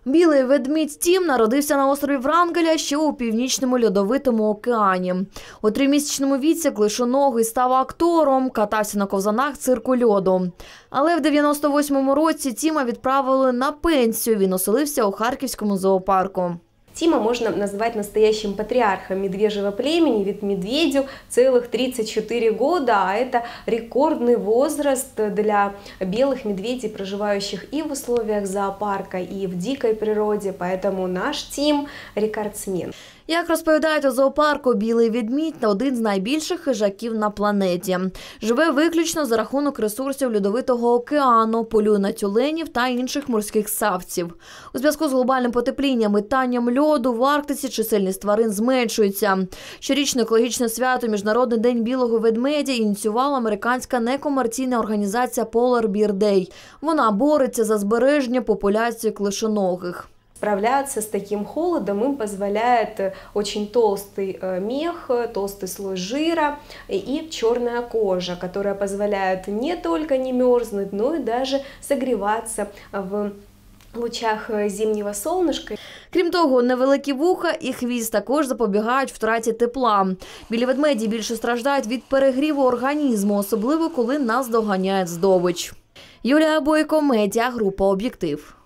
Білий ведмідь Тім народився на острові Врангеля, що у північному льодовитому океані. У 3-місячному віці клишоногий став актором, катався на ковзанах цирку льоду. Але в 98-му році Тіма відправили на пенсію, він оселився у Харківському зоопарку. Тима можно назвать настоящим патриархом медвежьего племени, ведь медведю целых 34 года, а это рекордный возраст для белых медведей, проживающих и в условиях зоопарка, и в дикой природе, поэтому наш Тим – рекордсмен. Як розповідають у зоопарку, білий ведмідь – один з найбільших хижаків на планеті. Живе виключно за рахунок ресурсів льодовитого океану, полює на тюленів та інших морських савців. У зв'язку з глобальним потеплінням і танням льоду в Арктиці чисельність тварин зменшується. Щорічне екологічне свято «Міжнародний день білого ведмедя» ініціювала американська некомерційна організація Polar Bear Day. Вона бореться за збереження популяції клишоногих. Справляться с таким холодом им позволяет очень толстый мех, толстый слой жира и черная кожа, которая позволяет не только не мерзнуть, но и даже согреваться в лучах зимнего солнышка. Крім того, невеликі вуха і хвіст також запобігають втраті тепла. Білі ведмеді більше страждають від перегріву організму, особливо коли наздоганяє здобич. Юлія Бойко, медіагрупа «Об'єктив».